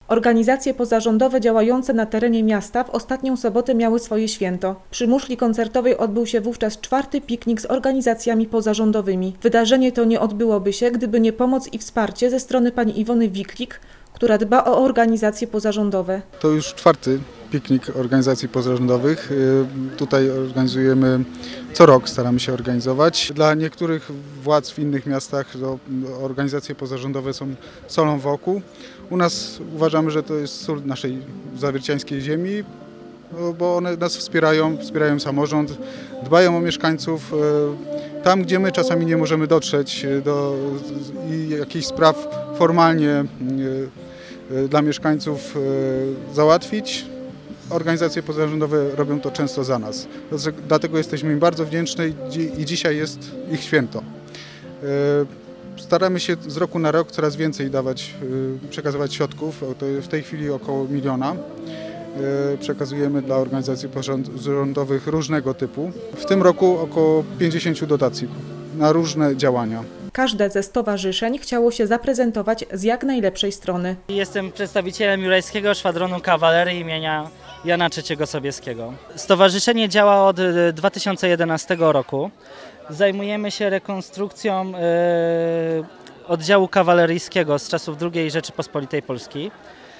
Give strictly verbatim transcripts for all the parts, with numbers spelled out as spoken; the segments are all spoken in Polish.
Organizacje pozarządowe działające na terenie miasta w ostatnią sobotę miały swoje święto. Przy muszli koncertowej odbył się wówczas czwarty piknik z organizacjami pozarządowymi. Wydarzenie to nie odbyłoby się, gdyby nie pomoc i wsparcie ze strony pani Iwony Wiklik, która dba o organizacje pozarządowe. To już czwarty piknik organizacji pozarządowych. Tutaj organizujemy co rok, staramy się organizować. Dla niektórych władz w innych miastach to organizacje pozarządowe są solą wokół. U nas uważamy, że to jest sól naszej zawierciańskiej ziemi, bo one nas wspierają, wspierają samorząd, dbają o mieszkańców. Tam, gdzie my czasami nie możemy dotrzeć do i jakichś spraw formalnie dla mieszkańców załatwić, organizacje pozarządowe robią to często za nas. Dlatego jesteśmy im bardzo wdzięczni i dzisiaj jest ich święto. Staramy się z roku na rok coraz więcej dawać, przekazywać środków, to w tej chwili około miliona. Przekazujemy dla organizacji pozarządowych różnego typu. W tym roku około pięćdziesięciu dotacji na różne działania. Każde ze stowarzyszeń chciało się zaprezentować z jak najlepszej strony. Jestem przedstawicielem Jurajskiego Szwadronu Kawalerii imienia Jana trzeciego Sobieskiego. Stowarzyszenie działa od dwa tysiące jedenastego roku. Zajmujemy się rekonstrukcją oddziału kawaleryjskiego z czasów drugiej Rzeczypospolitej Polskiej.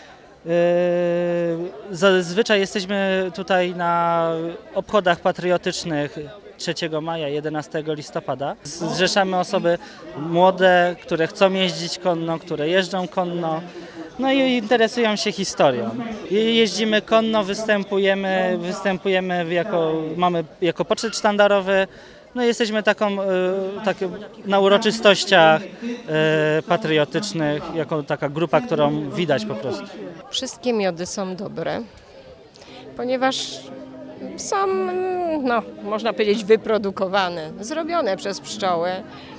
Zazwyczaj jesteśmy tutaj na obchodach patriotycznych trzeciego maja, jedenastego listopada. Zrzeszamy osoby młode, które chcą jeździć konno, które jeżdżą konno, no i interesują się historią. Jeździmy konno, występujemy, występujemy jako, mamy jako poczet sztandarowy. No jesteśmy taką, tak, na uroczystościach patriotycznych, jako taka grupa, którą widać po prostu. Wszystkie miody są dobre, ponieważ są, no, można powiedzieć, wyprodukowane, zrobione przez pszczoły.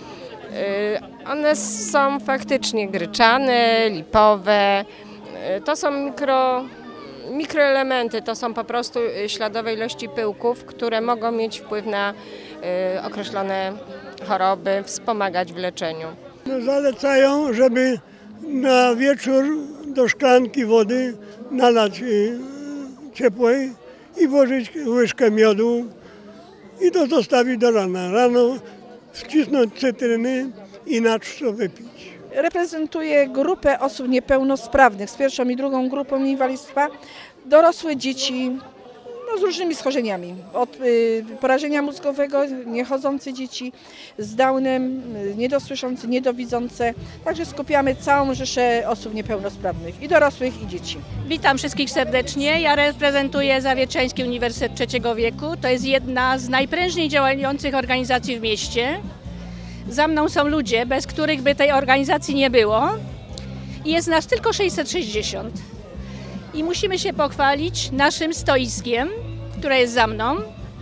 One są faktycznie gryczane, lipowe, to są mikro, mikroelementy, to są po prostu śladowe ilości pyłków, które mogą mieć wpływ na określone choroby, wspomagać w leczeniu. Zalecają, żeby na wieczór do szklanki wody nalać ciepłej i włożyć łyżkę miodu i to zostawić do rana. Rano wcisnąć cytryny i na czczo wypić. Reprezentuję grupę osób niepełnosprawnych z pierwszą i drugą grupą inwalidztwa, dorosłe dzieci no, z różnymi schorzeniami, od y, porażenia mózgowego, niechodzące dzieci z Downem, y, niedosłyszące, niedowidzące. Także skupiamy całą rzeszę osób niepełnosprawnych, i dorosłych, i dzieci. Witam wszystkich serdecznie. Ja reprezentuję Zawierciański Uniwersytet Trzeciego Wieku. To jest jedna z najprężniej działających organizacji w mieście. Za mną są ludzie, bez których by tej organizacji nie było. I jest nas tylko sześćset sześćdziesiąt. I musimy się pochwalić naszym stoiskiem, które jest za mną.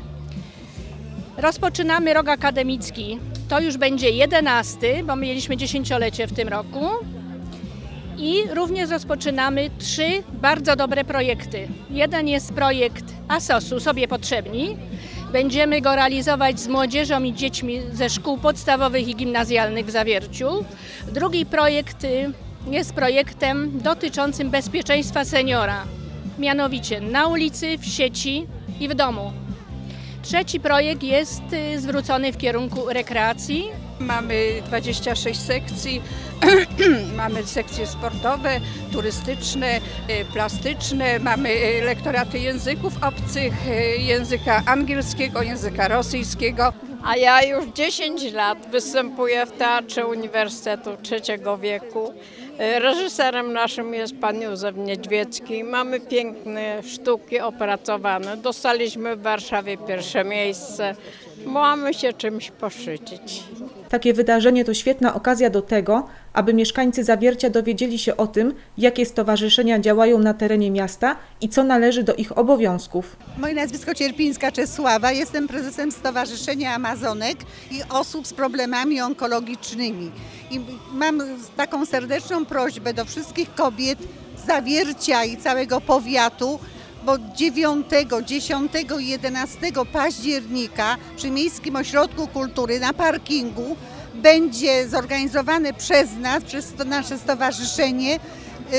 Rozpoczynamy rok akademicki. To już będzie jedenasty, bo mieliśmy dziesięciolecie w tym roku. I również rozpoczynamy trzy bardzo dobre projekty. Jeden jest projekt ASOS-u, Sobie Potrzebni. Będziemy go realizować z młodzieżą i dziećmi ze szkół podstawowych i gimnazjalnych w Zawierciu. Drugi projekt jest projektem dotyczącym bezpieczeństwa seniora, mianowicie na ulicy, w sieci i w domu. Trzeci projekt jest zwrócony w kierunku rekreacji. Mamy dwadzieścia sześć sekcji, mamy sekcje sportowe, turystyczne, plastyczne, mamy lektoraty języków obcych, języka angielskiego, języka rosyjskiego. A ja już dziesięć lat występuję w Teatrze Uniwersytetu Trzeciego Wieku. Reżyserem naszym jest pan Józef Niedźwiecki. Mamy piękne sztuki opracowane. Dostaliśmy w Warszawie pierwsze miejsce. Mamy się czymś poszczycić. Takie wydarzenie to świetna okazja do tego, aby mieszkańcy Zawiercia dowiedzieli się o tym, jakie stowarzyszenia działają na terenie miasta i co należy do ich obowiązków. Moje nazwisko Cierpińska Czesława, jestem prezesem Stowarzyszenia Amazonek i osób z problemami onkologicznymi. I mam taką serdeczną prośbę do wszystkich kobiet z Zawiercia i całego powiatu, bo dziewiątego, dziesiątego i jedenastego października przy Miejskim Ośrodku Kultury na parkingu będzie zorganizowane przez nas, przez to nasze stowarzyszenie,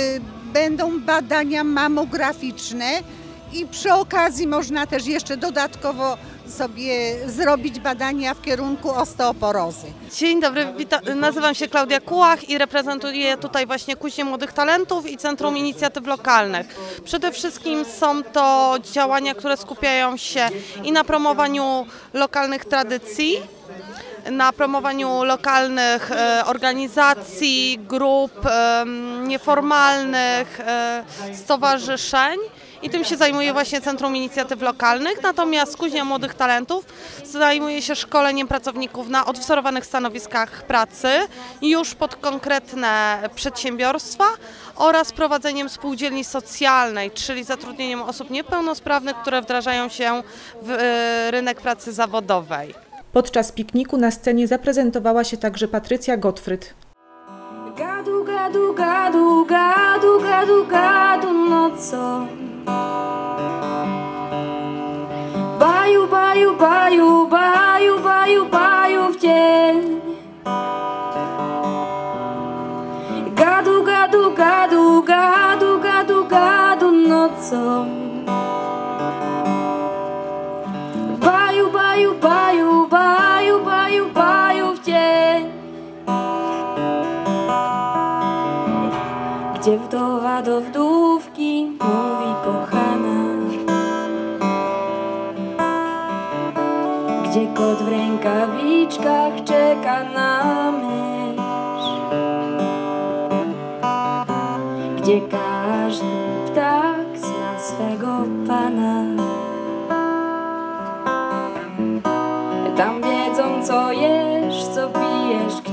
będą badania mammograficzne i przy okazji można też jeszcze dodatkowo sobie zrobić badania w kierunku osteoporozy. Dzień dobry, nazywam się Klaudia Kułach i reprezentuję tutaj właśnie Kuźnię Młodych Talentów i Centrum Inicjatyw Lokalnych. Przede wszystkim są to działania, które skupiają się i na promowaniu lokalnych tradycji, na promowaniu lokalnych e, organizacji, grup e, nieformalnych, e, stowarzyszeń. I tym się zajmuje właśnie Centrum Inicjatyw Lokalnych, natomiast Kuźnia Młodych Talentów zajmuje się szkoleniem pracowników na odwzorowanych stanowiskach pracy już pod konkretne przedsiębiorstwa oraz prowadzeniem spółdzielni socjalnej, czyli zatrudnieniem osób niepełnosprawnych, które wdrażają się w rynek pracy zawodowej. Podczas pikniku na scenie zaprezentowała się także Patrycja Gottfried. Gadu, gadu, gadu, gadu, gadu, gadu, no co? Baju, baju, baju, baju, baju, baju w dzień. Gadu, gadu, gadu, gadu, gadu, gadu, no co? Baju, baju, baju, baju, baju, baju w dzień. Gdzie wdowa do wdówki mówi kochana, gdzie kot w rękawiczkach czeka na mysz, gdzie każdy ptak zna swego pana. Tam wiedzą, co jesz, co pijesz,